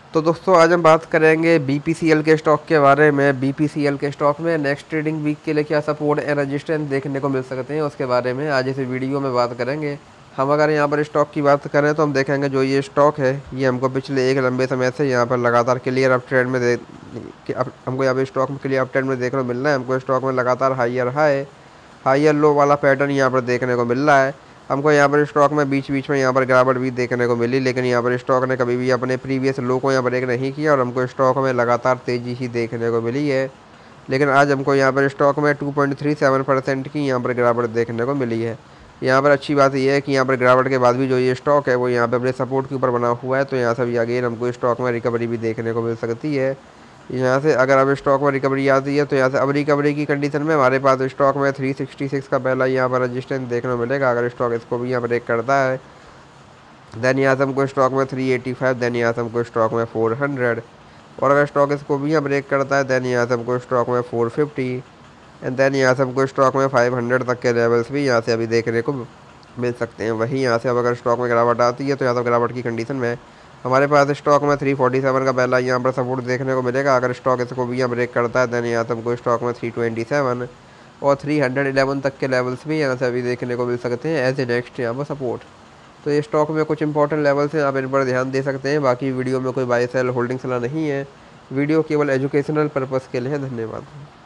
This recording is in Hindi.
तो दोस्तों आज हम बात करेंगे बीपीसीएल के स्टॉक के बारे में। बीपीसीएल के स्टॉक में नेक्स्ट ट्रेडिंग वीक के लिए क्या सपोर्ट एंड रेजिस्टेंस देखने को मिल सकते हैं उसके बारे में आज इस वीडियो में बात करेंगे। हम अगर यहाँ पर स्टॉक की बात करें तो हम देखेंगे जो ये स्टॉक है ये हमको पिछले एक लंबे समय से यहाँ पर लगातार क्लियर अप ट्रेंड में हमको यहाँ पर स्टॉक में क्लियर अप ट्रेंड में देखने को मिल रहा है। हमको स्टॉक में लगातार हाइयर लो वाला पैटर्न यहाँ पर देखने को मिल रहा है। हमको यहाँ पर स्टॉक में बीच बीच में यहाँ पर गिरावट भी देखने को मिली, लेकिन यहाँ पर स्टॉक ने कभी भी अपने प्रीवियस लो को यहाँ ब्रेक नहीं किया और हमको स्टॉक में लगातार तेज़ी ही देखने को मिली है। लेकिन आज हमको यहाँ पर स्टॉक में 2.37% की यहाँ पर गिरावट देखने को मिली है। यहाँ पर अच्छी बात यह है कि यहाँ पर गिरावट के बाद भी जो ये स्टॉक है वो यहाँ पर अपने सपोर्ट के ऊपर बना हुआ है, तो यहाँ से भी अगेन हमको स्टॉक में रिकवरी भी देखने को मिल सकती है। यहाँ से अगर अब स्टॉक में रिकवरी आती है तो यहाँ से अब रिकवरी की कंडीशन में हमारे पास स्टॉक में 366 का पहला यहाँ पर रजिस्टेंस देखने को मिलेगा। अगर स्टॉक इसको भी यहाँ ब्रेक करता है देन यहाँ से हमको स्टॉक में 385, देन यहाँ से हमको स्टॉक में 400, और अगर स्टॉक इसको भी यहाँ ब्रेक करता है देन यहाँ से हमको स्टॉक में 450 एंड देन यहाँ से हमको स्टॉक में 500 तक के लेवल्स भी यहाँ से अभी देखने को मिल सकते हैं। वहीं यहाँ से अब अगर स्टॉक में गिरावट आती है तो यहाँ से गिरावट की कंडीशन में हमारे पास स्टॉक में 347 का पहला यहाँ पर सपोर्ट देखने को मिलेगा। अगर स्टॉक इसको भी यहाँ ब्रेक करता है देन यहाँ से हमको स्टॉक में 327 और 311 तक के लेवल्स भी यहाँ से अभी देखने को मिल सकते हैं एज ए नेक्स्ट यहाँ पर सपोर्ट। तो ये स्टॉक में कुछ इंपॉर्टेंट लेवल्स हैं, आप इन पर ध्यान दे सकते हैं। बाकी वीडियो में कोई बाय सेल होल्डिंग सलाह नहीं है, वीडियो केवल एजुकेशनल पर्पज़ के लिए है। धन्यवाद।